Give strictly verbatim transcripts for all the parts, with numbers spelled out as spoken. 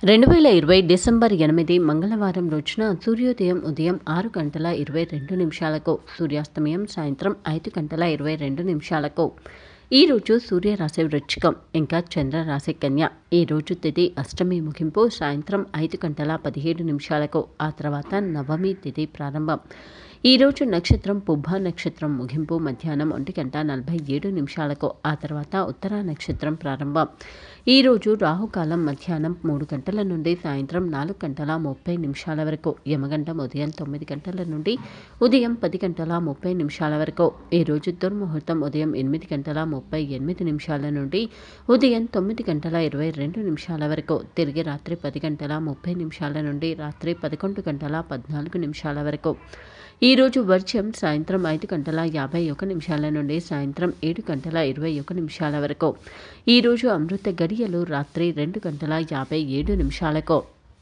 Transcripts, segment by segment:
రెండు వేల ఇరవై డిసెంబర్ ఎనిమిది మంగళవారం రోజున సూర్యోదయం ఉదయం ఆరు గంటల ఇరవై రెండు నిమిషాలకు, సూర్యాస్తమయం సాయంత్రం ఐదు గంటల ఇరవై రెండు నిమిషాలకు. ఈరోజు సూర్యరాశి వృశ్చికం, ఇంకా చంద్రరాశి కన్య. ఈరోజు తిథి అష్టమి ముగింపు సాయంత్రం ఐదు గంటల పదిహేడు నిమిషాలకు, ఆ తర్వాత నవమి తిథి ప్రారంభం. ఈరోజు నక్షత్రం పుబ్బ నక్షత్రం ముగింపు మధ్యాహ్నం ఒంటి గంట నలభై ఏడు నిమిషాలకు, ఆ తర్వాత ఉత్తర నక్షత్రం ప్రారంభం. ఈరోజు రాహుకాలం మధ్యాహ్నం మూడు గంటల నుండి సాయంత్రం నాలుగు గంటల ముప్పై నిమిషాల వరకు, యమగండం ఉదయం తొమ్మిది గంటల నుండి ఉదయం పది గంటల ముప్పై నిమిషాల వరకు. ఈరోజు దుర్ముహూర్తం ఉదయం ఎనిమిది గంటల ముప్పై ఎనిమిది నిమిషాల నుండి ఉదయం తొమ్మిది గంటల ఇరవై రెండు నిమిషాల వరకు, తిరిగి రాత్రి పది గంటల ముప్పై నిమిషాల నుండి రాత్రి పదకొండు గంటల పద్నాలుగు నిమిషాల వరకు. ఈరోజు వర్షం సాయంత్రం ఐదు గంటల యాభై ఒక నిమిషాల నుండి సాయంత్రం ఏడు గంటల ఇరవై ఒక నిమిషాల వరకు. ఈరోజు అమృత గడియలు రాత్రి రెండు గంటల యాభై ఏడు నిమిషాలకు.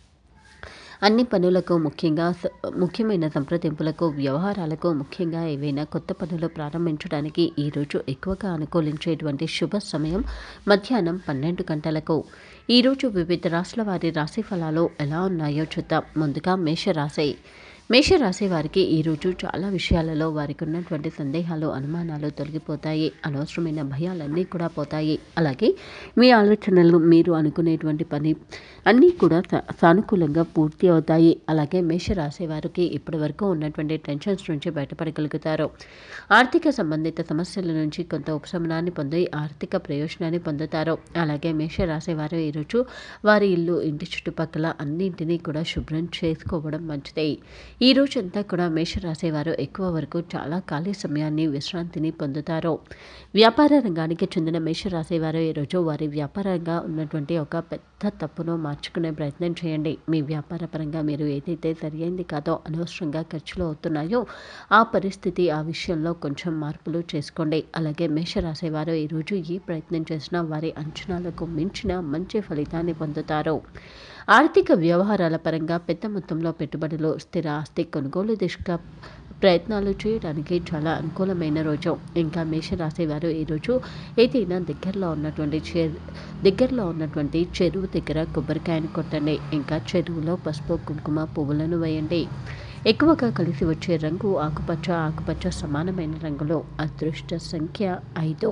అన్ని పనులకు, ముఖ్యంగా ముఖ్యమైన సంప్రదింపులకు, వ్యవహారాలకు, ముఖ్యంగా ఏవైనా కొత్త పనులు ప్రారంభించడానికి ఈరోజు ఎక్కువగా అనుకూలించేటువంటి శుభ సమయం మధ్యాహ్నం పన్నెండు గంటలకు. ఈరోజు వివిధ రాశుల వారి రాశి ఫలాలు ఎలా ఉన్నాయో చూద్దాం. ముందుగా మేషరాశి. మేషరాశి వారికి ఈరోజు చాలా విషయాలలో వారికి ఉన్నటువంటి సందేహాలు, అనుమానాలు తొలగిపోతాయి. అనవసరమైన భయాలన్నీ కూడా పోతాయి. అలాగే మీ ఆలోచనలు, మీరు అనుకునేటువంటి పని అన్నీ కూడా సానుకూలంగా పూర్తి అవుతాయి. అలాగే మేషరాశి వారికి ఇప్పటి వరకు ఉన్నటువంటి టెన్షన్స్ నుంచి బయటపడగలుగుతారు. ఆర్థిక సంబంధిత సమస్యల నుంచి కొంత ఉపశమనాన్ని పొంది ఆర్థిక ప్రయోజనాన్ని పొందుతారు. అలాగే మేషరాశి వారు ఈరోజు వారి ఇల్లు, ఇంటి చుట్టుపక్కల అన్నింటినీ కూడా శుభ్రం చేసుకోవడం మంచిది. ఈ రోజంతా కూడా మేషరాశి వారు ఎక్కువ వరకు చాలా ఖాళీ సమయాన్ని, విశ్రాంతిని పొందుతారు. వ్యాపార రంగానికి చెందిన మేషరాశి వారు ఈరోజు వారి వ్యాపారంగా ఉన్నటువంటి ఒక పెద్ద తప్పును మార్చుకునే ప్రయత్నం చేయండి. మీ వ్యాపార పరంగా మీరు ఏదైతే సరియైంది కాదో, అనవసరంగా ఖర్చులు అవుతున్నాయో ఆ పరిస్థితి, ఆ విషయంలో కొంచెం మార్పులు చేసుకోండి. అలాగే మేషరాశి వారు ఈరోజు ఏ ప్రయత్నం చేసినా వారి అంచనాలకు మించిన మంచి ఫలితాన్ని పొందుతారు. ఆర్థిక వ్యవహారాల పరంగా పెద్ద మొత్తంలో పెట్టుబడులు, స్థిర ఆస్తి కొనుగోలు దిశగా ప్రయత్నాలు చేయడానికి చాలా అనుకూలమైన రోజు. ఇంకా మేషరాశి వారు ఈరోజు ఏదైనా దగ్గరలో ఉన్నటువంటి చె దగ్గరలో ఉన్నటువంటి చెరువు దగ్గర కొబ్బరికాయను కొట్టండి. ఇంకా చెరువులో పసుపు, కుంకుమ పువ్వులను వేయండి. ఎక్కువగా కలిసి వచ్చే రంగు ఆకుపచ్చ. ఆకుపచ్చ సమానమైన రంగులో. అదృష్ట సంఖ్య ఐదు.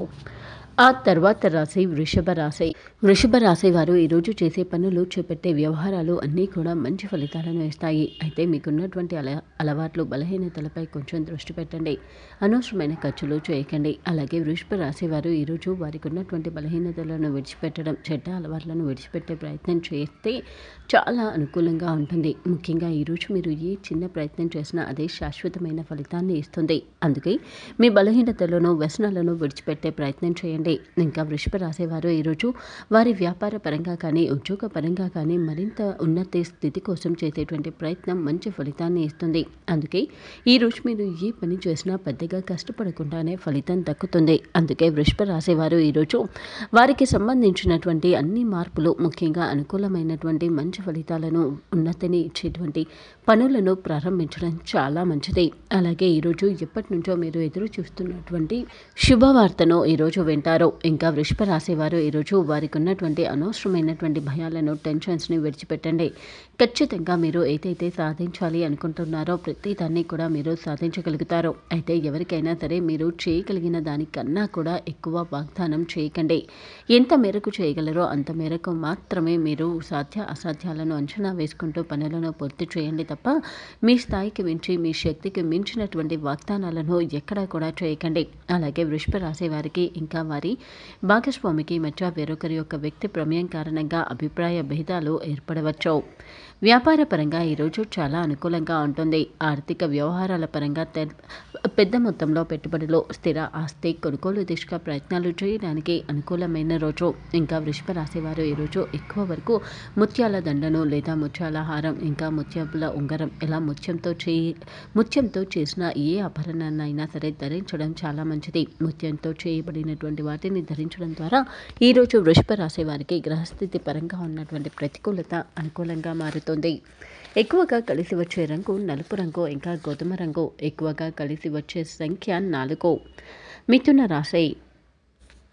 ఆ తర్వాత రాశి వృషభ రాశి. వృషభ రాశి వారు ఈరోజు చేసే పనులు, చేపట్టే వ్యవహారాలు అన్నీ కూడా మంచి ఫలితాలను ఇస్తాయి. అయితే మీకున్నటువంటి అల అలవాట్లు, బలహీనతలపై కొంచెం దృష్టి పెట్టండి. అనవసరమైన ఖర్చులు చేయకండి. అలాగే వృషభ రాశి వారు ఈరోజు వారికి ఉన్నటువంటి బలహీనతలను విడిచిపెట్టడం, చెడ్డ అలవాట్లను విడిచిపెట్టే ప్రయత్నం చేస్తే చాలా అనుకూలంగా ఉంటుంది. ముఖ్యంగా ఈరోజు మీరు ఏ చిన్న ప్రయత్నం చేసినా అదే శాశ్వతమైన ఫలితాన్ని ఇస్తుంది. అందుకే మీ బలహీనతలను, వ్యసనాలను విడిచిపెట్టే ప్రయత్నం చేయండి. ఇంకా వృషభ రాశి వారు ఈరోజు వారి వ్యాపార పరంగా కానీ, ఉద్యోగ పరంగా కానీ మరింత ఉన్నత స్థితి కోసం చేసేటువంటి ప్రయత్నం మంచి ఫలితాన్ని ఇస్తుంది. అందుకే ఈరోజు మీరు ఏ పని చేసినా పెద్దగా కష్టపడకుండానే ఫలితం దక్కుతుంది. అందుకే వృషభ రాశి వారు ఈరోజు వారికి సంబంధించినటువంటి అన్ని మార్పులు, ముఖ్యంగా అనుకూలమైనటువంటి మంచి ఫలితాలను, ఉన్నతిని ఇచ్చేటువంటి పనులను ప్రారంభించడం చాలా మంచిది. అలాగే ఈరోజు ఎప్పటి నుంచో మీరు ఎదురు చూస్తున్నటువంటి శుభవార్తను ఈరోజు వింటారు. ఇంకా వృషభ రాశి వారు ఈరోజు వారికి ఉన్నటువంటి అనవసరమైనటువంటి భయాలను, టెన్షన్స్ని విడిచిపెట్టండి. ఖచ్చితంగా మీరు ఏదైతే సాధించాలి అనుకుంటున్నారో ప్రతి దాన్ని కూడా మీరు సాధించగలుగుతారు. అయితే ఎవరికైనా సరే మీరు చేయగలిగిన దానికన్నా కూడా ఎక్కువ వాగ్దానం చేయకండి. ఎంత మేరకు చేయగలరో అంత మేరకు మాత్రమే మీరు సాధ్య అసాధ్యాలను అంచనా వేసుకుంటూ పనులను పూర్తి చేయండి తప్ప మీ స్థాయికి మించి, మీ శక్తికి మించినటువంటి వాగ్దానాలను ఎక్కడా కూడా చేయకండి. అలాగే వృషభ రాశి వారికి ఇంకా వారి భాగస్వామికి మధ్య వేరొకరి యొక్క వ్యక్తి ప్రమేయం కారణంగా అభిప్రాయ భేదాలు ఏర్పడవచ్చు. వ్యాపార పరంగా ఈరోజు చాలా అనుకూలంగా ఉంటుంది. ఆర్థిక వ్యవహారాల పరంగా పెద్ద మొత్తంలో పెట్టుబడులు, స్థిర ఆస్తి కొనుగోలు దిశగా ప్రయత్నాలు చేయడానికి అనుకూలమైన రోజు. ఇంకా వృషభ రాశి వారు ఈరోజు ఎక్కువ వరకు ముత్యాల దండను లేదా ముత్యాల హారం, ఇంకా ముత్యాల ఉంగరం, ఇలా ముత్యంతో చేయి ముత్యంతో చేసిన ఏ ఆభరణాన్ని అయినా సరే ధరించడం చాలా మంచిది. ముత్యంతో చేయబడినటువంటి వాటిని ధరించడం ద్వారా ఈరోజు వృషభ రాశి వారికి గ్రహస్థితి పరంగా ఉన్నటువంటి ప్రతికూలత అనుకూలంగా మారుతుంది. ఎక్కువగా కలిసి వచ్చే రంగు నలుపు రంగు, ఇంకా గోధుమ రంగు. ఎక్కువగా కలిసి వచ్చే సంఖ్య నాలుగు. మిథున రాశి.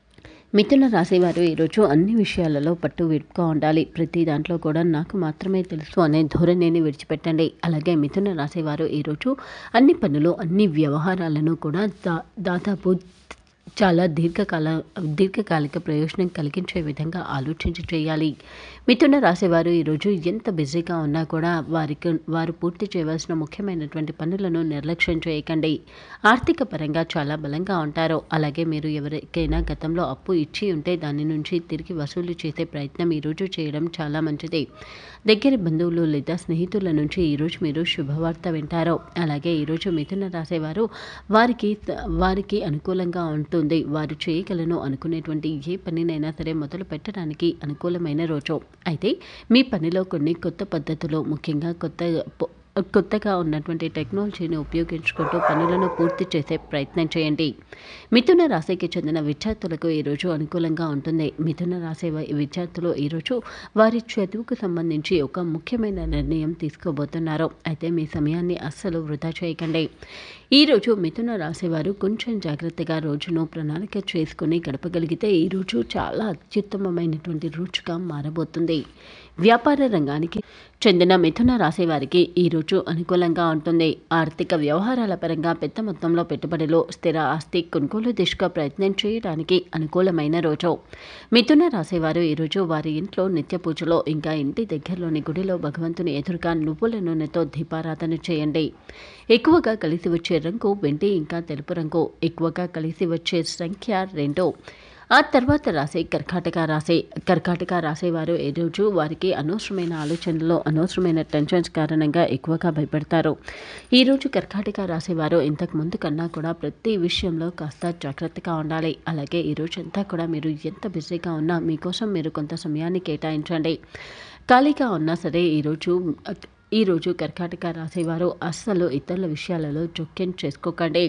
మిథున రాశివారు ఈరోజు అన్ని విషయాలలో పట్టు విడుపుగా ఉండాలి. ప్రతి దాంట్లో కూడా నాకు మాత్రమే తెలుసు అనే ధోరణిని విడిచిపెట్టండి. అలాగే మిథున రాశివారు ఈరోజు అన్ని పనులు అన్ని వ్యవహారాలను కూడా దా దాదాపు చాలా దీర్ఘకాల దీర్ఘకాలిక ప్రయోజనం కలిగించే విధంగా ఆలోచించి చేయాలి. మిథున రాశివారు ఈరోజు ఎంత బిజీగా ఉన్నా కూడా వారికి వారు పూర్తి చేయవలసిన ముఖ్యమైనటువంటి పనులను నిర్లక్ష్యం చేయకండి. ఆర్థిక పరంగా చాలా బలంగా ఉంటారు. అలాగే మీరు ఎవరికైనా గతంలో అప్పు ఇచ్చి ఉంటే దాని నుంచి తిరిగి వసూలు చేసే ప్రయత్నం ఈరోజు చేయడం చాలా మంచిది. దగ్గర బంధువులు లేదా స్నేహితుల నుంచి ఈరోజు మీరు శుభవార్త వింటారు. అలాగే ఈరోజు మిథున రాశివారు వారికి వారికి అనుకూలంగా ఉంటుంది. వారు చేయగలను అనుకునేటువంటి ఏ పనినైనా సరే మొదలు పెట్టడానికి అనుకూలమైన రోజు. అయితే మీ పనిలో కొన్ని కొత్త పద్ధతులు, ముఖ్యంగా కొత్త కొత్తగా ఉన్నటువంటి టెక్నాలజీని ఉపయోగించుకుంటూ పనులను పూర్తి చేసే ప్రయత్నం చేయండి. మిథున రాశికి చెందిన విద్యార్థులకు ఈరోజు అనుకూలంగా ఉంటుంది. మిథున రాశి విద్యార్థులు ఈరోజు వారి చదువుకు సంబంధించి ఒక ముఖ్యమైన నిర్ణయం తీసుకోబోతున్నారు. అయితే మీ సమయాన్ని అస్సలు వృధా చేయకండి. ఈరోజు మిథున రాశి వారు కొంచెం జాగ్రత్తగా రోజును ప్రణాళిక చేసుకుని గడపగలిగితే ఈరోజు చాలా అత్యుత్తమమైనటువంటి రోజుగా మారబోతుంది. వ్యాపార రంగానికి చెందిన మిథున రాశి వారికి ఈరోజు అనుకూలంగా ఉంటుంది. ఆర్థిక వ్యవహారాల పరంగా పెద్ద మొత్తంలో పెట్టుబడులు, స్థిర ఆస్తి కొనుగోలు దిశగా ప్రయత్నం చేయడానికి అనుకూలమైన రోజు. మిథున రాశి వారు ఈరోజు వారి ఇంట్లో నిత్య పూజలో, ఇంకా ఇంటి దగ్గరలోని గుడిలో భగవంతుని ఎదురుగా నువ్వుల నూనెతో దీపారాధన చేయండి. ఎక్కువగా కలిసి వచ్చే రంగు వెండి, ఇంకా తెలుపు రంగు. ఎక్కువగా కలిసి వచ్చే సంఖ్య రెండు. ఆ తర్వాత రాశి కర్కాటక రాశి. కర్కాటక రాశి వారు ఈరోజు వారికి అనవసరమైన ఆలోచనలు, అనవసరమైన టెన్షన్స్ కారణంగా ఎక్కువగా భయపడతారు. ఈరోజు కర్కాటక రాశి వారు ఇంతకు ముందు కన్నా కూడా ప్రతి విషయంలో కాస్త జాగ్రత్తగా ఉండాలి. అలాగే ఈరోజు అంతా కూడా మీరు ఎంత బిజీగా ఉన్నా మీకోసం మీరు కొంత సమయాన్ని కేటాయించండి. ఖాళీగా ఉన్నా సరే ఈరోజు ఈరోజు కర్కాటక రాశి వారు అస్సలు ఇతరుల విషయాలలో జోక్యం చేసుకోకండి.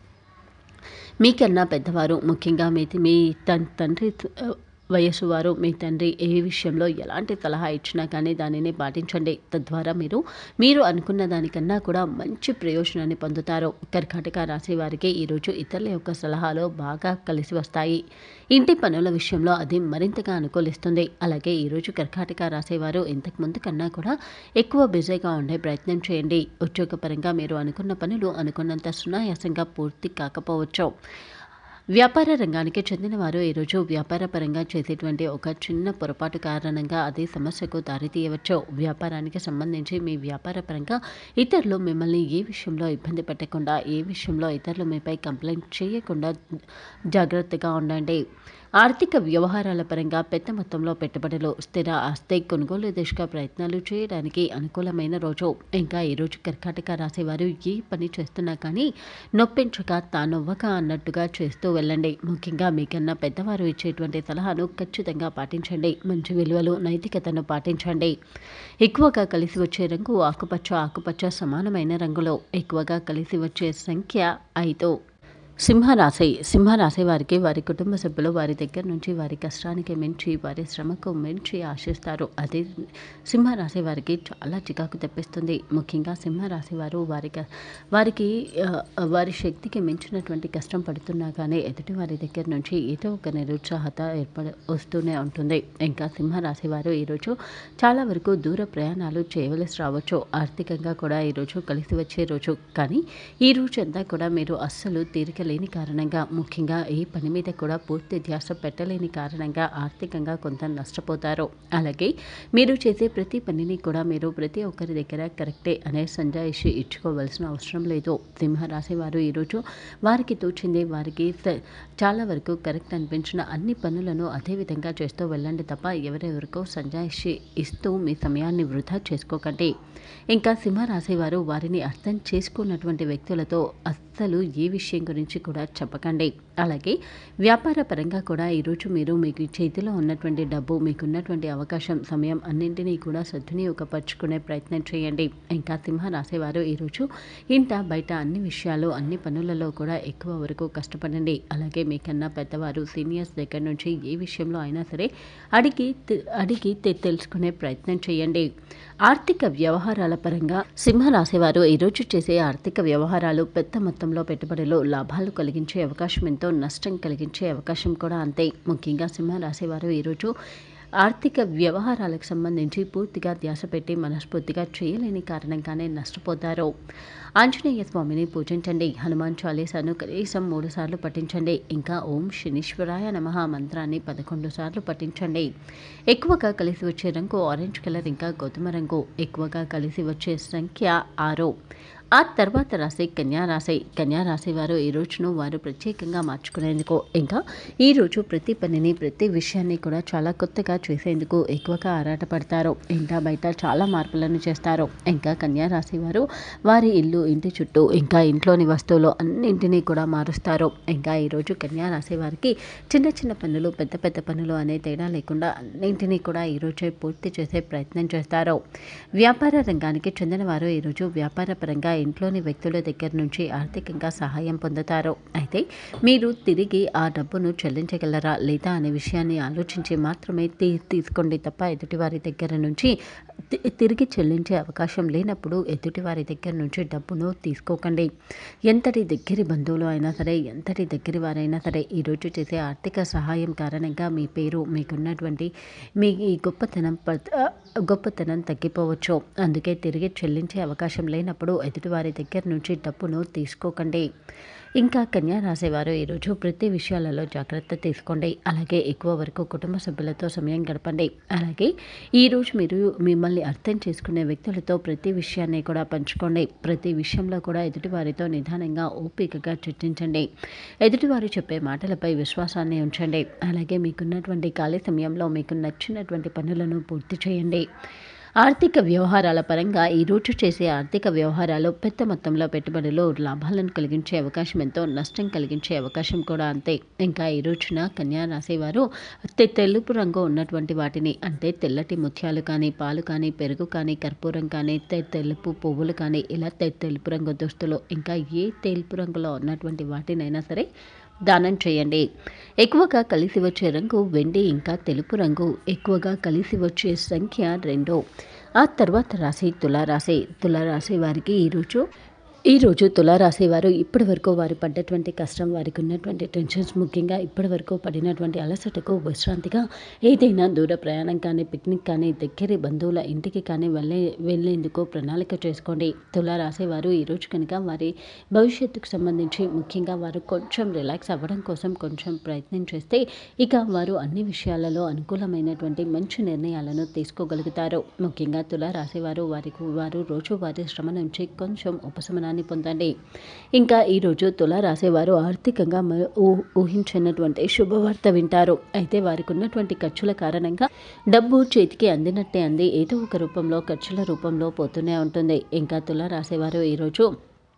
మీకన్నా పెద్దవారు, ముఖ్యంగా మీ మీ తండ్రి వయసు వారు, మీ తండ్రి ఏ విషయంలో ఎలాంటి సలహా ఇచ్చినా కానీ దానిని పాటించండి. తద్వారా మీరు మీరు అనుకున్న దానికన్నా కూడా మంచి ప్రయోజనాన్ని పొందుతారు. కర్కాటక రాశి వారికి ఈరోజు ఇతరుల యొక్క సలహాలు బాగా కలిసి వస్తాయి. ఇంటి పనుల విషయంలో అది మరింతగా అనుకూలిస్తుంది. అలాగే ఈరోజు కర్కాటక రాశి వారు ఇంతకు ముందు కన్నా కూడా ఎక్కువ బిజీగా ఉండే ప్రయత్నం చేయండి. ఉద్యోగపరంగా మీరు అనుకున్న పనులు అనుకున్నంత సునాయాసంగా పూర్తి కాకపోవచ్చు. వ్యాపార రంగానికి చెందిన వారు ఈరోజు వ్యాపార పరంగా చేసేటువంటి ఒక చిన్న పొరపాటు కారణంగా అది సమస్యకు దారితీయవచ్చు. వ్యాపారానికి సంబంధించి మీ వ్యాపార పరంగా ఇతరులు మిమ్మల్ని ఏ విషయంలో ఇబ్బంది పెట్టకుండా, ఏ విషయంలో ఇతరులు మీపై కంప్లైంట్ చేయకుండా జాగ్రత్తగా ఉండండి. ఆర్థిక వ్యవహారాల పరంగా పెద్ద మొత్తంలో పెట్టుబడులు, స్థిర ఆస్తి కొనుగోలు దిశగా ప్రయత్నాలు చేయడానికి అనుకూలమైన రోజు. ఇంకా ఈరోజు కర్కాటక రాశి వారు ఏ పని చేస్తున్నా కానీ నొప్పించక తానొవ్వక అన్నట్టుగా చేస్తూ వెళ్ళండి. ముఖ్యంగా మీకన్నా పెద్దవారు ఇచ్చేటువంటి సలహాను ఖచ్చితంగా పాటించండి. మంచి విలువలు, నైతికతను పాటించండి. ఎక్కువగా కలిసి వచ్చే రంగు ఆకుపచ్చ. ఆకుపచ్చ సమానమైన రంగులో. ఎక్కువగా కలిసి వచ్చే సంఖ్య ఐదు. సింహరాశి. సింహరాశి వారికి వారి కుటుంబ సభ్యులు వారి దగ్గర నుంచి వారి కష్టానికి మించి, వారి శ్రమకు మించి ఆశిస్తారు. అదే సింహరాశి వారికి చాలా చికాకు తెప్పిస్తుంది. ముఖ్యంగా సింహరాశి వారు వారికి వారికి వారి శక్తికి మించినటువంటి కష్టం పడుతున్నా కానీ ఎదుటి వారి దగ్గర నుంచి ఏదో ఒక నిరుత్సాహత ఏర్పడ వస్తూనే ఉంటుంది. ఇంకా సింహరాశి వారు ఈరోజు చాలా వరకు దూర ప్రయాణాలు చేయవలసి రావచ్చు. ఆర్థికంగా కూడా ఈరోజు కలిసి వచ్చే రోజు. కానీ ఈ రోజు అంతా కూడా మీరు అస్సలు తీరిక లేని కారణంగా, ముఖ్యంగా ఈ పని మీద కూడా పూర్తి ధ్యాస పెట్టలేని కారణంగా ఆర్థికంగా కొంత నష్టపోతారు. అలాగే మీరు చేసే ప్రతి పనిని కూడా మీరు ప్రతి ఒక్కరి దగ్గర కరెక్టే అనే సంజాయిషి ఇచ్చుకోవాల్సిన అవసరం లేదు. సింహరాశి వారు ఈరోజు వారికి తోచింది వారికి చాలా వరకు కరెక్ట్ అనిపించిన అన్ని పనులను అదే విధంగా చేస్తూ వెళ్ళండి తప్ప ఎవరెవరికో సంజాయిషి ఇస్తూ మీ సమయాన్ని వృధా చేసుకోకండి. ఇంకా సింహరాశి వారు వారిని అర్థం చేసుకున్నటువంటి వ్యక్తులతో అస్సలు ఏ విషయం గురించి కూడా చెప్పకండి. అలాగే వ్యాపార పరంగా కూడా ఈరోజు మీరు మీకు చేతిలో ఉన్నటువంటి డబ్బు, మీకున్నటువంటి అవకాశం, సమయం అన్నింటినీ కూడా సద్వినియోగపరుచుకునే ప్రయత్నం చేయండి. ఇంకా సింహరాశి వారు ఈరోజు ఇంట బయట అన్ని విషయాలు, అన్ని పనులలో కూడా ఎక్కువ వరకు కష్టపడండి. అలాగే మీకన్నా పెద్దవారు, సీనియర్స్ దగ్గర నుంచి ఏ విషయంలో అయినా సరే అడిగి అడిగి తెలుసుకునే ప్రయత్నం చేయండి. ఆర్థిక వ్యవహారాల పరంగా సింహరాశి వారు ఈరోజు చేసే ఆర్థిక వ్యవహారాలు పెద్ద మొత్తంలో పెట్టుబడులు, లాభాల లాభాలు కలిగించే అవకాశం ఎంతో, నష్టం కలిగించే అవకాశం కూడా అంతే. ముఖ్యంగా సింహరాశి వారు ఈరోజు ఆర్థిక వ్యవహారాలకు సంబంధించి పూర్తిగా ధ్యాస పెట్టి మనస్ఫూర్తిగా చేయలేని కారణంగానే నష్టపోతారు. ఆంజనేయ స్వామిని పూజించండి. హనుమాన్ చాలీసాను కనీసం మూడు సార్లు పఠించండి. ఇంకా ఓం శనీశ్వరాయ నమః మంత్రాన్ని పదకొండు సార్లు పఠించండి. ఎక్కువగా కలిసి వచ్చే రంగు ఆరెంజ్ కలర్, ఇంకా గోధుమ రంగు. ఎక్కువగా కలిసి వచ్చే సంఖ్య ఆరు. ఆ తర్వాత రాశి కన్యారాశి. కన్యారాశి వారు ఈ రోజును వారు ప్రత్యేకంగా మార్చుకునేందుకు, ఇంకా ఈరోజు ప్రతి పనిని ప్రతి విషయాన్ని కూడా చాలా కొత్తగా చేసేందుకు ఎక్కువగా ఆరాటపడతారు. ఇంటా బయట చాలా మార్పులను చేస్తారు. ఇంకా కన్యారాశి వారు వారి ఇల్లు, ఇంటి చుట్టూ, ఇంకా ఇంట్లోని వస్తువులు అన్నింటినీ కూడా మారుస్తారు. ఇంకా ఈరోజు కన్యారాశి వారికి చిన్న చిన్న పనులు, పెద్ద పెద్ద పనులు అనే తేడా లేకుండా అన్నింటినీ కూడా ఈరోజే పూర్తి చేసే ప్రయత్నం చేస్తారు. వ్యాపార రంగానికి చెందిన వారు ఈరోజు వ్యాపార పరంగా ఇంట్లోని వ్యక్తుల దగ్గర నుంచి ఆర్థికంగా సహాయం పొందుతారు. అయితే మీరు తిరిగి ఆ డబ్బును చెల్లించగలరా లేదా అనే విషయాన్ని ఆలోచించి మాత్రమే తీ తీసుకోండి తప్ప ఎదుటివారి దగ్గర నుంచి తిరిగి చెల్లించే అవకాశం లేనప్పుడు ఎదుటివారి దగ్గర నుంచి డబ్బును తీసుకోకండి. ఎంతటి దగ్గరి బంధువులు అయినా సరే, ఎంతటి దగ్గరి వారైనా సరే ఈరోజు చేసే ఆర్థిక సహాయం కారణంగా మీ పేరు, మీకున్నటువంటి మీ ఈ గొప్పతనం గొప్పతనం తగ్గిపోవచ్చు. అందుకే తిరిగి చెల్లించే అవకాశం లేనప్పుడు ఎదుటివారి దగ్గర నుంచి డబ్బును తీసుకోకండి. ఇంకా కన్యా రాసేవారు ఈరోజు ప్రతి విషయాలలో జాగ్రత్త తీసుకోండి. అలాగే ఎక్కువ వరకు కుటుంబ సభ్యులతో సమయం గడపండి. అలాగే ఈరోజు మీరు మిమ్మల్ని అర్థం చేసుకునే వ్యక్తులతో ప్రతి విషయాన్ని కూడా పంచుకోండి. ప్రతి విషయంలో కూడా ఎదుటివారితో నిదానంగా ఓపికగా చర్చించండి. ఎదుటివారు చెప్పే మాటలపై విశ్వాసాన్ని ఉంచండి. అలాగే మీకున్నటువంటి ఖాళీ సమయంలో మీకు నచ్చినటువంటి పనులను పూర్తి చేయండి. ఆర్థిక వ్యవహారాల పరంగా ఈరోజు చేసే ఆర్థిక వ్యవహారాలు పెద్ద మొత్తంలో పెట్టుబడులు లాభాలను కలిగించే అవకాశం ఎంతో, నష్టం కలిగించే అవకాశం కూడా అంతే. ఇంకా ఈ రోజున కన్యా రాసేవారు తెలుపు రంగు ఉన్నటువంటి వాటిని, అంటే తెల్లటి ముత్యాలు కానీ, పాలు కానీ, పెరుగు కానీ, కర్పూరం కానీ, తెలుపు పువ్వులు కానీ, ఇలా తెలుపు రంగు దుస్తులు, ఇంకా ఏ తెలుపు రంగులో ఉన్నటువంటి వాటినైనా సరే దానం చేయండి. ఎక్కువగా కలిసి వచ్చే రంగు వెండి, ఇంకా తెలుపు రంగు. ఎక్కువగా కలిసి వచ్చే సంఖ్య రెండు. ఆ తర్వాత రాశి తులారాశి. తులారాశి వారికి ఈరోజు ఈరోజు తులారాశి వారు ఇప్పటి వరకు వారు పడ్డటువంటి కష్టం, వారికి ఉన్నటువంటి టెన్షన్స్, ముఖ్యంగా ఇప్పటి వరకు పడినటువంటి అలసటకు విశ్రాంతిగా ఏదైనా దూర ప్రయాణం కానీ, పిక్నిక్ కానీ, దగ్గరి బంధువుల ఇంటికి కానీ వెళ్ళే వెళ్ళేందుకు ప్రణాళిక చేసుకోండి. తులారాశి వారు ఈరోజు కనుక వారి భవిష్యత్తుకు సంబంధించి ముఖ్యంగా వారు కొంచెం రిలాక్స్ అవ్వడం కోసం కొంచెం ప్రయత్నం చేస్తే ఇక వారు అన్ని విషయాలలో అనుకూలమైనటువంటి మంచి నిర్ణయాలను తీసుకోగలుగుతారు. ముఖ్యంగా తులారాశి వారు వారికి వారు రోజువారీ శ్రమ నుంచి కొంచెం ఉపశమనాన్ని పొందండి. ఇంకా ఈరోజు తులా రాసేవారు ఆర్థికంగా ఊహించినటువంటి శుభవార్త వింటారు. అయితే వారికి ఉన్నటువంటి ఖర్చుల కారణంగా డబ్బు చేతికి అందినట్టే అంది ఏదో ఒక రూపంలో ఖర్చుల రూపంలో పోతూనే ఉంటుంది. ఇంకా తులా రాసేవారు ఈరోజు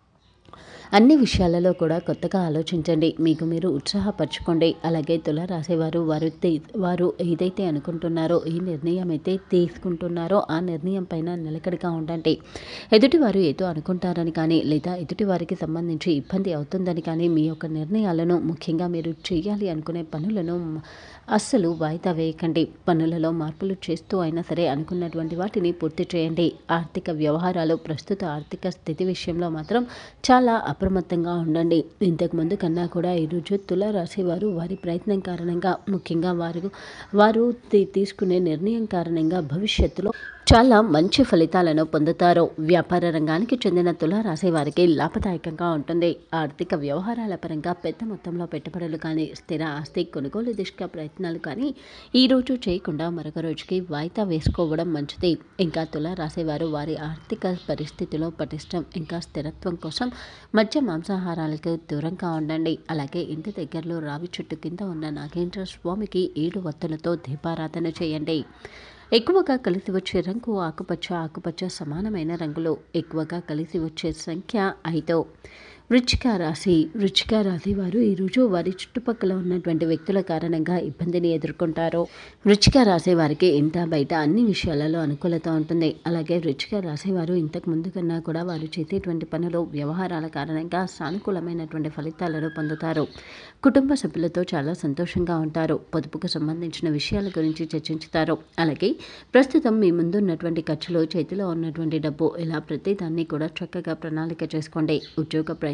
అన్ని విషయాలలో కూడా కొత్తగా ఆలోచించండి. మీకు మీరు ఉత్సాహపరచుకోండి. అలాగే తుల రాసేవారు వారు వారు ఏదైతే అనుకుంటున్నారో, ఈ నిర్ణయం అయితే తీసుకుంటున్నారో ఆ నిర్ణయం పైన నిలకడగా ఉండండి. ఎదుటివారు ఏదో అనుకుంటారని కానీ, లేదా ఎదుటివారికి సంబంధించి ఇబ్బంది అవుతుందని కానీ మీ యొక్క నిర్ణయాలను, ముఖ్యంగా మీరు చేయాలి అనుకునే పనులను అస్సలు వాయిదా వేయకండి. పనులలో మార్పులు చేస్తూ అయినా సరే అనుకున్నటువంటి వాటిని పూర్తి చేయండి. ఆర్థిక వ్యవహారాలు, ప్రస్తుత ఆర్థిక స్థితి విషయంలో మాత్రం చాలా అప్రమత్తంగా ఉండండి. ఇంతకుముందు కన్నా కూడా ఈరోజు తులా రాశి వారు వారి ప్రయత్నం కారణంగా, ముఖ్యంగా వారు వారు తీసుకునే నిర్ణయం కారణంగా భవిష్యత్తులో చాలా మంచి ఫలితాలను పొందుతారు. వ్యాపార రంగానికి చెందిన తులా రాశి వారికి లాభదాయకంగా ఉంటుంది. ఆర్థిక వ్యవహారాల పరంగా పెద్ద మొత్తంలో పెట్టుబడులు కానీ, స్థిర ఆస్తి కొనుగోలు దిశగా ప్రయత్నాలు కానీ ఈరోజు చేయకుండా మరొక రోజుకి వాయిదా వేసుకోవడం మంచిది. ఇంకా తులా రాశి వారు వారి ఆర్థిక పరిస్థితిలో పటిష్టం, ఇంకా స్థిరత్వం కోసం మధ్య మాంసాహారాలకు దూరంగా ఉండండి. అలాగే ఇంటి దగ్గరలో రావి చెట్టు కింద ఉన్న నాగేంద్ర స్వామికి ఏడు వత్తులతో దీపారాధన చేయండి. ఎక్కువగా కలిసి వచ్చే రంగు ఆకుపచ్చ. ఆకుపచ్చ సమానమైన రంగులు. ఎక్కువగా కలిసి వచ్చే సంఖ్య ఐదు. వృశ్చిక రాశి. వృశ్చిక రాశి వారు ఈరోజు వారి చుట్టుపక్కల ఉన్నటువంటి వ్యక్తుల కారణంగా ఇబ్బందిని ఎదుర్కొంటారు. వృశ్చిక రాశి వారికి ఇంట బయట అన్ని విషయాలలో అనుకూలత ఉంటుంది. అలాగే వృశ్చిక రాశి వారు ఇంతకు ముందు కన్నా కూడా వారు చేసేటువంటి పనులు, వ్యవహారాల కారణంగా సానుకూలమైనటువంటి ఫలితాలను పొందుతారు. కుటుంబ సభ్యులతో చాలా సంతోషంగా ఉంటారు. పొదుపుకు సంబంధించిన విషయాల గురించి చర్చించుతారు. అలాగే ప్రస్తుతం మీ ముందు ఉన్నటువంటి ఖర్చులు, చేతిలో ఉన్నటువంటి డబ్బు, ఇలా ప్రతి దాన్ని కూడా చక్కగా ప్రణాళిక చేసుకోండి. ఉద్యోగ ప్రయత్నం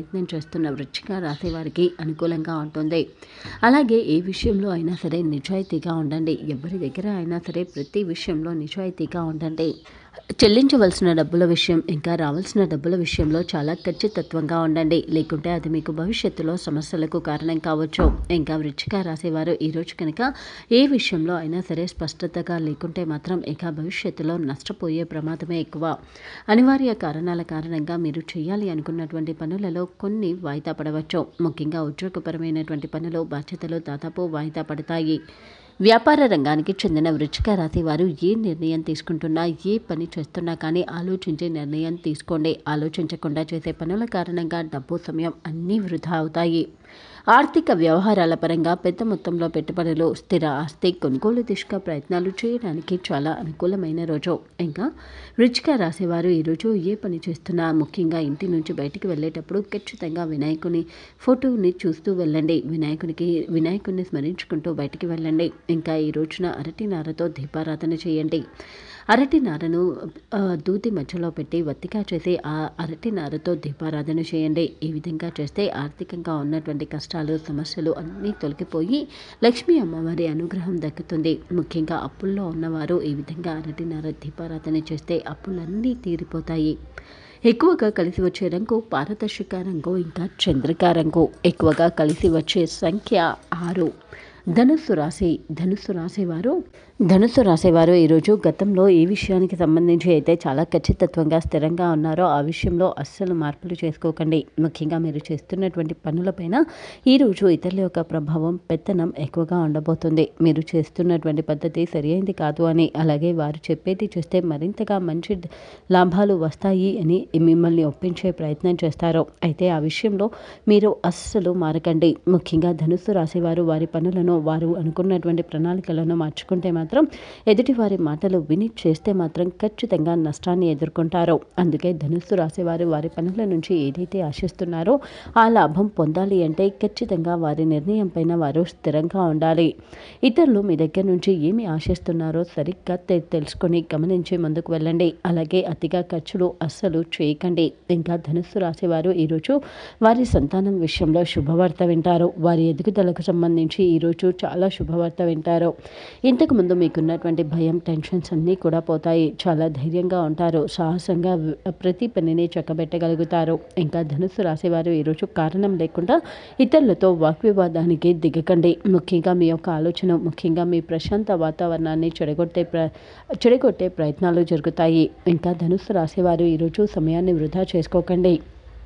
ప్రయత్నం చేస్తున్న వృశ్చిక రాశి వారికి అనుకూలంగా ఉంటుంది. అలాగే ఏ విషయంలో అయినా సరే నిజాయితీగా ఉండండి. ఎవరి దగ్గర అయినా సరే ప్రతి విషయంలో నిజాయితీగా ఉండండి. చెల్లించవలసిన డబ్బుల విషయం ఇంకా రావాల్సిన డబ్బుల విషయంలో చాలా ఖచ్చితత్వంగా ఉండండి. లేకుంటే అది మీకు భవిష్యత్తులో సమస్యలకు కారణం కావచ్చు. ఇంకా వృశ్చిక రాశి వారు ఈరోజు కనుక ఏ విషయంలో అయినా సరే స్పష్టతగా లేకుంటే మాత్రం ఇక భవిష్యత్తులో నష్టపోయే ప్రమాదమే ఎక్కువ. అనివార్య కారణాల కారణంగా మీరు చేయాలి అనుకున్నటువంటి పనులలో కొన్ని వాయిదా పడవచ్చు. ముఖ్యంగా ఉద్యోగపరమైనటువంటి పనులు బాధ్యతలు దాదాపు వాయిదా పడతాయి. వ్యాపార రంగానికి చెందిన వృశ్చిక రాశి వారు ఏ నిర్ణయం తీసుకుంటున్నా, ఏ పని చేస్తున్నా కానీ ఆలోచించే నిర్ణయం తీసుకోండి. ఆలోచించకుండా చేసే పనుల కారణంగా డబ్బు, సమయం అన్నీ వృధా అవుతాయి. ఆర్థిక వ్యవహారాల పరంగా పెద్ద మొత్తంలో పెట్టుబడులు, స్థిర ఆస్తి కొనుగోలు దిశగా ప్రయత్నాలు చేయడానికి చాలా అనుకూలమైన రోజు. ఇంకా వృశ్చిక రాశి వారు ఈరోజు ఏ పని చేస్తున్నా, ముఖ్యంగా ఇంటి నుంచి బయటికి వెళ్ళేటప్పుడు ఖచ్చితంగా వినాయకుని ఫోటోని చూస్తూ వెళ్ళండి. వినాయకునికి వినాయకుడిని స్మరించుకుంటూ బయటికి వెళ్ళండి. ఇంకా ఈ రోజున అరటి నారతో దీపారాధన చేయండి. అరటి నారను దూది మధ్యలో పెట్టి వత్తిగా చేసి ఆ అరటి నారతో దీపారాధన చేయండి. ఈ విధంగా చేస్తే ఆర్థికంగా ఉన్నటువంటి కష్టాలు, సమస్యలు అన్నీ తొలగిపోయి లక్ష్మీ అమ్మవారి అనుగ్రహం దక్కుతుంది. ముఖ్యంగా అప్పుల్లో ఉన్నవారు ఈ విధంగా అరటి నార దీపారాధన చేస్తే అప్పులన్నీ తీరిపోతాయి. ఎక్కువగా కలిసి వచ్చే రంగు పారదర్శక రంగు ఇంకా చంద్రికా రంగు. ఎక్కువగా కలిసి వచ్చే సంఖ్య ఆరు. ధనుస్సు రాశి ధనుస్సు రాశి వారు ధనుస్సు రాశివారు ఈరోజు గతంలో ఏ విషయానికి సంబంధించి అయితే చాలా ఖచ్చితత్వంగా స్థిరంగా ఉన్నారో ఆ విషయంలో అస్సలు మార్పులు చేసుకోకండి. ముఖ్యంగా మీరు చేస్తున్నటువంటి పనులపైన ఈరోజు ఇతరుల యొక్క ప్రభావం, పెత్తనం ఎక్కువగా ఉండబోతుంది. మీరు చేస్తున్నటువంటి పద్ధతి సరి అయింది కాదు అని, అలాగే వారు చెప్పేది చేస్తే మరింతగా మంచి లాభాలు వస్తాయి అని మిమ్మల్ని ఒప్పించే ప్రయత్నం చేస్తారు. అయితే ఆ విషయంలో మీరు అస్సలు మారకండి. ముఖ్యంగా ధనుస్సు రాశివారు వారి పనులను, వారు అనుకున్నటువంటి ప్రణాళికలను మార్చుకుంటే మాత్రం ఎదుటివారి మాటలు విని చేస్తే మాత్రం ఖచ్చితంగా నష్టాన్ని ఎదుర్కొంటారు. అందుకే ధనుస్సు రాశివారు వారి పనుల నుంచి ఏదైతే ఆశిస్తున్నారో ఆ లాభం పొందాలి అంటే ఖచ్చితంగా వారి నిర్ణయం పైన వారు స్థిరంగా ఉండాలి. ఇతరులు మీ దగ్గర నుంచి ఏమి ఆశిస్తున్నారో సరిగ్గా తెలుసుకొని గమనించి ముందుకు వెళ్ళండి. అలాగే అతిగా ఖర్చులు అస్సలు చేయకండి. ఇంకా ధనుస్సు రాశివారు ఈరోజు వారి సంతానం విషయంలో శుభవార్త వింటారు. వారి ఎదుగుదలకు సంబంధించి ఈరోజు చాలా శుభవార్త వింటారు. ఇంతకుముందు మీకున్నటువంటి భయం, టెన్షన్స్ అన్నీ కూడా పోతాయి. చాలా ధైర్యంగా ఉంటారు. సాహసంగా ప్రతి పనిని చక్కబెట్టగలుగుతారు. ఇంకా ధనుస్సు రాశివారు ఈరోజు కారణం లేకుండా ఇతరులతో వాగ్వివాదానికి దిగకండి. ముఖ్యంగా మీ యొక్క ఆలోచన, ముఖ్యంగా మీ ప్రశాంత వాతావరణాన్ని చెడగొట్టే ప్ర చెడగొట్టే ప్రయత్నాలు జరుగుతాయి. ఇంకా ధనుస్సు రాశివారు ఈరోజు సమయాన్ని వృధా చేసుకోకండి.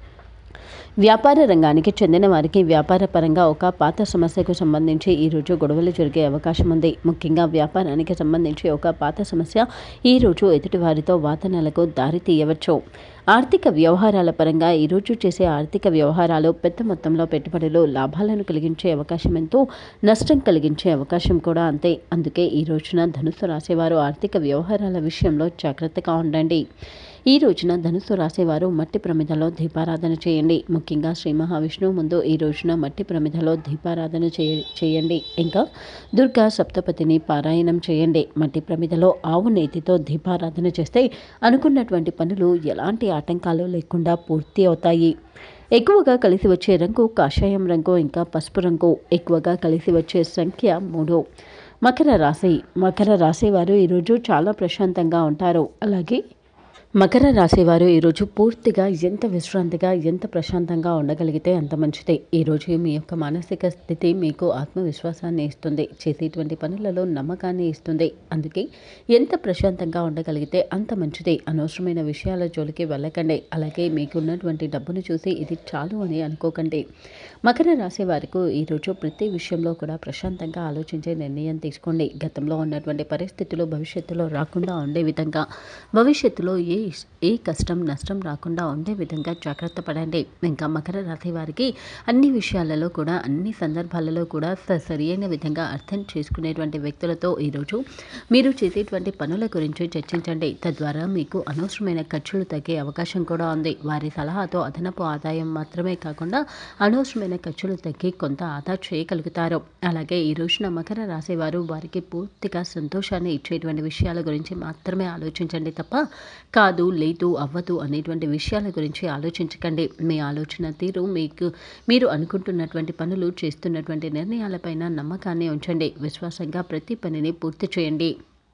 వ్యాపార రంగానికి చెందిన వారికి వ్యాపార పరంగా ఒక పాత సమస్యకు సంబంధించి ఈరోజు గొడవలు జరిగే అవకాశం ఉంది. ముఖ్యంగా వ్యాపారానికి సంబంధించి ఒక పాత సమస్య ఈరోజు ఎదుటి వారితో వాదనలకు దారి తీయవచ్చు. ఆర్థిక వ్యవహారాల పరంగా ఈరోజు చేసే ఆర్థిక వ్యవహారాలు పెద్ద మొత్తంలో పెట్టుబడులు లాభాలను కలిగించే అవకాశం ఎంతో, నష్టం కలిగించే అవకాశం కూడా అంతే. అందుకే ఈ రోజున ధనుస్సు రాశివారు ఆర్థిక వ్యవహారాల విషయంలో జాగ్రత్తగా ఉండండి. ఈ రోజున ధనుస్సు రాశివారు మట్టి ప్రమిదలో దీపారాధన చేయండి. ముఖ్యంగా శ్రీ మహావిష్ణువు ముందు ఈ రోజున మట్టి ప్రమిదలో దీపారాధన చేయ చేయండి ఇంకా దుర్గా సప్తపతిని పారాయణం చేయండి. మట్టి ప్రమిదలో ఆవు నేతితో దీపారాధన చేస్తే అనుకున్నటువంటి పనులు ఎలాంటి ఆటంకాలు లేకుండా పూర్తి అవుతాయి. ఎక్కువగా కలిసి వచ్చే రంగు కాషాయం రంగు ఇంకా పసుపు రంగు. ఎక్కువగా కలిసి వచ్చే సంఖ్య మూడు. మకర రాశి మకర రాశి వారు ఈరోజు చాలా ప్రశాంతంగా ఉంటారు. అలాగే మకర రాశి వారు ఈరోజు పూర్తిగా ఎంత విశ్రాంతిగా, ఎంత ప్రశాంతంగా ఉండగలిగితే అంత మంచిదే. ఈరోజు మీ యొక్క మానసిక స్థితి మీకు ఆత్మవిశ్వాసాన్ని ఇస్తుంది. చేసేటువంటి పనులలో నమ్మకాన్ని ఇస్తుంది. అందుకే ఎంత ప్రశాంతంగా ఉండగలిగితే అంత మంచిదే. అనవసరమైన విషయాల జోలికి వెళ్ళకండి. అలాగే మీకున్నటువంటి డబ్బును చూసి ఇది చాలు అని అనుకోకండి. మకర రాశి వారికి ఈరోజు ప్రతి విషయంలో కూడా ప్రశాంతంగా ఆలోచించే నిర్ణయం తీసుకోండి. గతంలో ఉన్నటువంటి పరిస్థితులు భవిష్యత్తులో రాకుండా ఉండే విధంగా, భవిష్యత్తులో ఏ ఏ కష్టం, నష్టం రాకుండా ఉండే విధంగా జాగ్రత్త పడండి. ఇంకా మకర రాశి వారికి అన్ని విషయాలలో కూడా, అన్ని సందర్భాలలో కూడా సరి అయిన విధంగా అర్థం చేసుకునేటువంటి వ్యక్తులతో ఈరోజు మీరు చేసేటువంటి పనుల గురించి చర్చించండి. తద్వారా మీకు అనవసరమైన ఖర్చులు తగ్గే అవకాశం కూడా ఉంది. వారి సలహాతో అదనపు ఆదాయం మాత్రమే కాకుండా అనవసరమైన ఖర్చులు తగ్గి కొంత ఆదా చేయగలుగుతారు. అలాగే ఈ రోజున మకర రాశి వారు వారికి పూర్తిగా సంతోషాన్ని ఇచ్చేటువంటి విషయాల గురించి మాత్రమే ఆలోచించండి తప్ప కాదు, లేదు, అవ్వదు అనేటువంటి విషయాల గురించి ఆలోచించకండి. మీ ఆలోచన తీరు, మీకు మీరు అనుకుంటున్నటువంటి పనులు, చేస్తున్నటువంటి నిర్ణయాలపైన నమ్మకాన్ని ఉంచండి. విశ్వాసంగా ప్రతి పనిని పూర్తి చేయండి.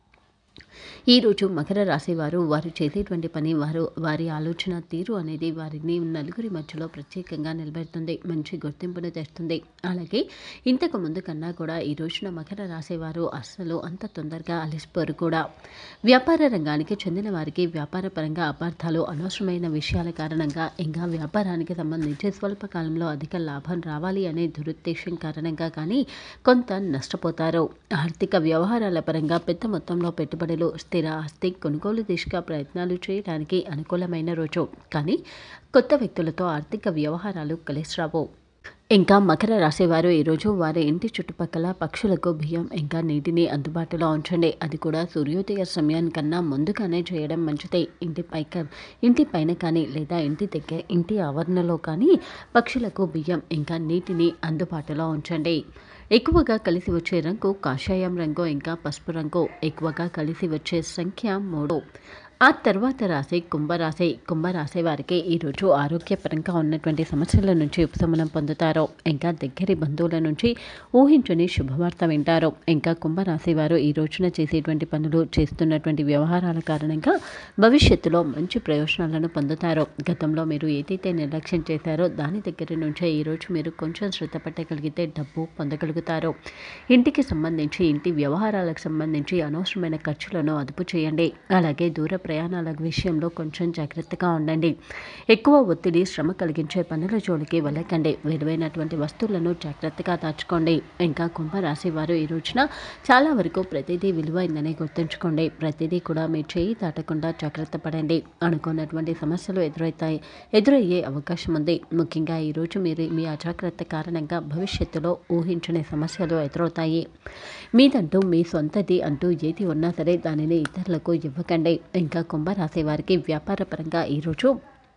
ఈరోజు మకర రాశి వారు వారు చేసేటువంటి పని, వారు వారి ఆలోచన తీరు అనేది వారిని నలుగురి మధ్యలో ప్రత్యేకంగా నిలబెడుతుంది, మంచి గుర్తింపును తెస్తుంది. అలాగే ఇంతకు ముందు కన్నా కూడా ఈ రోజున మకర రాశి వారు అస్సలు అంత తొందరగా అలసిపోరు కూడా. వ్యాపార రంగానికి చెందిన వారికి వ్యాపార పరంగా అపార్థాలు, అనవసరమైన విషయాల కారణంగా, ఇంకా వ్యాపారానికి సంబంధించి స్వల్పకాలంలో అధిక లాభం రావాలి అనే దురుద్దేశం కారణంగా కానీ కొంత నష్టపోతారు. ఆర్థిక వ్యవహారాల పరంగా పెద్ద మొత్తంలో పెట్టుబడులు, స్థిర ఆస్తి కొనుగోలు దిశగా ప్రయత్నాలు చేయడానికి అనుకూలమైన రోజు. కానీ కొత్త వ్యక్తులతో ఆర్థిక వ్యవహారాలు కలిసి రావు. ఇంకా మకర రాశి వారు ఈరోజు వారి ఇంటి చుట్టుపక్కల పక్షులకు బియ్యం ఇంకా నీటిని అందుబాటులో ఉంచండి. అది కూడా సూర్యోదయ సమయానికన్నా ముందుగానే చేయడం మంచిది. ఇంటి పైక ఇంటి పైన కానీ లేదా ఇంటి దగ్గర ఇంటి ఆవరణలో కానీ పక్షులకు బియ్యం ఇంకా నీటిని అందుబాటులో ఉంచండి. ఎక్కువగా కలిసి వచ్చే రంగు కాషాయం రంగు ఇంకా పసుపు రంగు. ఎక్కువగా కలిసి వచ్చే సంఖ్య మూడు. ఆ తర్వాత రాశి కుంభరాశి. కుంభరాశి వారికి ఈరోజు ఆరోగ్యపరంగా ఉన్నటువంటి సమస్యల నుంచి ఉపశమనం పొందుతారు. ఇంకా దగ్గరి బంధువుల నుంచి ఊహించని శుభవార్త వింటారు. ఇంకా కుంభరాశి వారు ఈ రోజున చేసేటువంటి పనులు, చేస్తున్నటువంటి వ్యవహారాల కారణంగా భవిష్యత్తులో మంచి ప్రయోజనాలను పొందుతారు. గతంలో మీరు ఏదైతే నిర్లక్ష్యం చేశారో దాని దగ్గర నుంచే ఈరోజు మీరు కొంచెం శ్రద్ధ పట్టగలిగితే డబ్బు పొందగలుగుతారు. ఇంటికి సంబంధించి, ఇంటి వ్యవహారాలకు సంబంధించి అనవసరమైన ఖర్చులను అదుపు చేయండి. అలాగే దూర ప్రయాణాల విషయంలో కొంచెం జాగ్రత్తగా ఉండండి. ఎక్కువ ఒత్తిడి, శ్రమ కలిగించే పనుల జోలికి వెళ్ళకండి. విలువైనటువంటి వస్తువులను జాగ్రత్తగా దాచుకోండి. ఇంకా కుంభరాశి వారు ఈ రోజున చాలా వరకు ప్రతిదీ విలువైందని గుర్తుంచుకోండి. ప్రతిదీ కూడా మీ చేయి దాటకుండా జాగ్రత్త పడండి. అనుకున్నటువంటి సమస్యలు ఎదురవుతాయి ఎదురయ్యే అవకాశం ఉంది. ముఖ్యంగా ఈరోజు మీరు మీ అజాగ్రత్త కారణంగా భవిష్యత్తులో ఊహించని సమస్యలు ఎదురవుతాయి. మీదంటూ మీ సొంతది అంటూ ఏది ఉన్నా సరే దానిని ఇతరులకు ఇవ్వకండి. ఇంకా కుంభరాశి వారికి వ్యాపార పరంగా ఈరోజు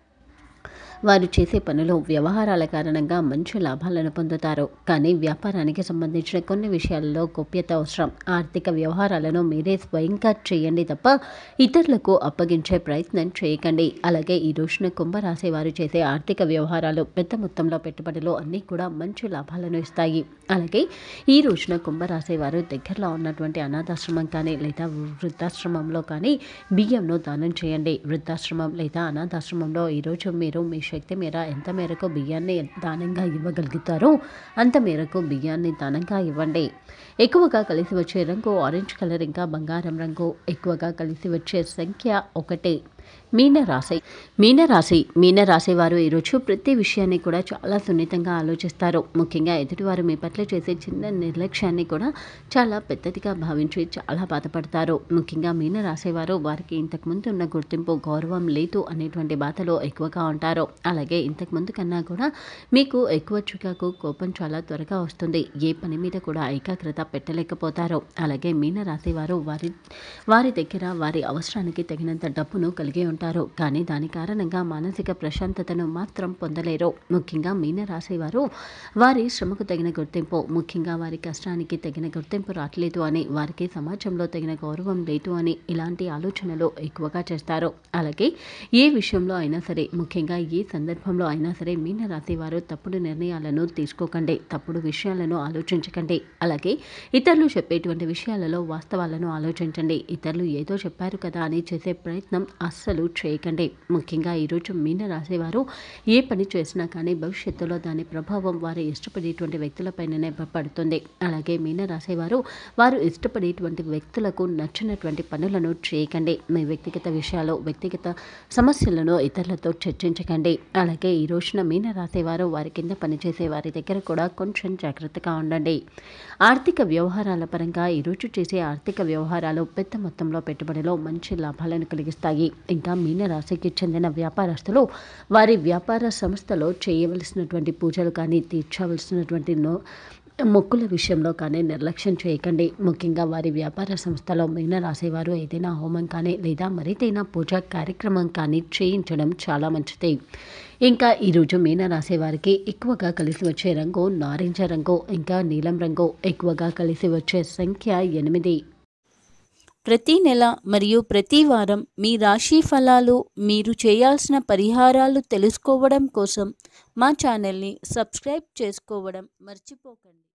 వారు చేసే పనులు, వ్యవహారాల కారణంగా మంచి లాభాలను పొందుతారు. కానీ వ్యాపారానికి సంబంధించిన కొన్ని విషయాలలో గోప్యత అవసరం. ఆర్థిక వ్యవహారాలను మీరే స్వయంగా చేయండి తప్ప ఇతరులకు అప్పగించే ప్రయత్నం చేయకండి. అలాగే ఈ రోజున కుంభరాశి వారు చేసే ఆర్థిక వ్యవహారాలు, పెద్ద మొత్తంలో పెట్టుబడులు అన్నీ కూడా మంచి లాభాలను ఇస్తాయి. అలాగే ఈ రోజున కుంభరాశి వారు దగ్గరలో ఉన్నటువంటి అనాథాశ్రమం కానీ లేదా వృద్ధాశ్రమంలో కానీ బియ్యంను దానం చేయండి. వృద్ధాశ్రమం లేదా అనాథాశ్రమంలో ఈరోజు మీరు మీ శక్తి మేర ఎంత మేరకు బియ్యాన్ని దానంగా ఇవ్వగలుగుతారో అంత మేరకు బియ్యాన్ని దానంగా ఇవ్వండి. ఎక్కువగా కలిసి వచ్చే రంగు ఆరెంజ్ కలర్ ఇంకా బంగారం రంగు. ఎక్కువగా కలిసి వచ్చే సంఖ్య ఒకటి. మీనరాశి. మీనరాశి మీనరాశి వారు ఈరోజు ప్రతి విషయాన్ని కూడా చాలా సున్నితంగా ఆలోచిస్తారు. ముఖ్యంగా ఎదుటివారు మీ పట్ల చేసే చిన్న నిర్లక్ష్యాన్ని కూడా చాలా పెద్దదిగా భావించి చాలా బాధపడతారు. ముఖ్యంగా మీనరాశి వారు వారికి ఇంతకుముందు ఉన్న గుర్తింపు, గౌరవం లేదు అనేటువంటి బాధలో ఎక్కువగా ఉంటారు. అలాగే ఇంతకుముందు కన్నా కూడా మీకు ఎక్కువ చికాకు, కోపం చాలా త్వరగా వస్తుంది. ఏ పని మీద కూడా ఏకాగ్రత పెట్టలేకపోతారు. అలాగే మీనరాశి వారు వారి వారి దగ్గర వారి అవసరానికి తగినంత డబ్బును కలిగి ఉంటారు. కానీ దాని కారణంగా మానసిక ప్రశాంతతను మాత్రం పొందలేరు. ముఖ్యంగా మీనరాశి వారు వారి శ్రమకు తగిన గుర్తింపు, ముఖ్యంగా వారి కష్టానికి తగిన గుర్తింపు రావట్లేదు అని, వారికి సమాజంలో తగిన గౌరవం లేదు అని ఇలాంటి ఆలోచనలు ఎక్కువగా చేస్తారు. అలాగే ఏ విషయంలో అయినా సరే, ముఖ్యంగా ఏ సందర్భంలో అయినా సరే మీనరాశి వారు తప్పుడు నిర్ణయాలను తీసుకోకండి. తప్పుడు విషయాలను ఆలోచించకండి. అలాగే ఇతరులు చెప్పేటువంటి విషయాలలో వాస్తవాలను ఆలోచించండి. ఇతరులు ఏదో చెప్పారు కదా అని చేసే ప్రయత్నం అస్సలు చేయకండి. ముఖ్యంగా ఈరోజు మీనరాశి వారు ఏ పని చేసినా కానీ భవిష్యత్తులో దాని ప్రభావం వారు ఇష్టపడేటువంటి వ్యక్తులపైననే పడుతుంది. అలాగే మీనరాశి వారు వారు ఇష్టపడేటువంటి వ్యక్తులకు నచ్చినటువంటి పనులను చేయకండి. మీ వ్యక్తిగత విషయాలు, వ్యక్తిగత సమస్యలను ఇతరులతో చర్చించకండి. అలాగే ఈ రోజున మీనరాశి వారు వారి కింద పనిచేసే వారి దగ్గర కూడా కొంచెం జాగ్రత్తగా ఉండండి. ఆర్థిక వ్యవహారాల పరంగా ఈరోజు చేసే ఆర్థిక వ్యవహారాలు పెద్ద మొత్తంలో పెట్టుబడిలో మంచి లాభాలను కలిగిస్తాయి. ఇంకా మీనరాశికి చెందిన వ్యాపారస్తులు వారి వ్యాపార సంస్థలో చేయవలసినటువంటి పూజలు కానీ, తీర్చవలసినటువంటి నో మొక్కుల విషయంలో కానీ నిర్లక్ష్యం చేయకండి. ముఖ్యంగా వారి వ్యాపార సంస్థలో మీనరాశి వారు ఏదైనా హోమం కానీ లేదా మరేదైనా పూజా కార్యక్రమం కానీ చేయించడం చాలా మంచిది. ఇంకా ఈరోజు మీనరాశి వారికి ఎక్కువగా కలిసి వచ్చే రంగు నారింజ రంగు ఇంకా నీలం రంగు. ఎక్కువగా కలిసి వచ్చే సంఖ్య ఎనిమిది. ప్రతి నెల మరియు ప్రతి వారం మీ రాశి ఫలాలు, మీరు చేయాల్సిన పరిహారాలు తెలుసుకోవడం కోసం మా ఛానల్ని సబ్స్క్రైబ్ చేసుకోవడం మర్చిపోకండి.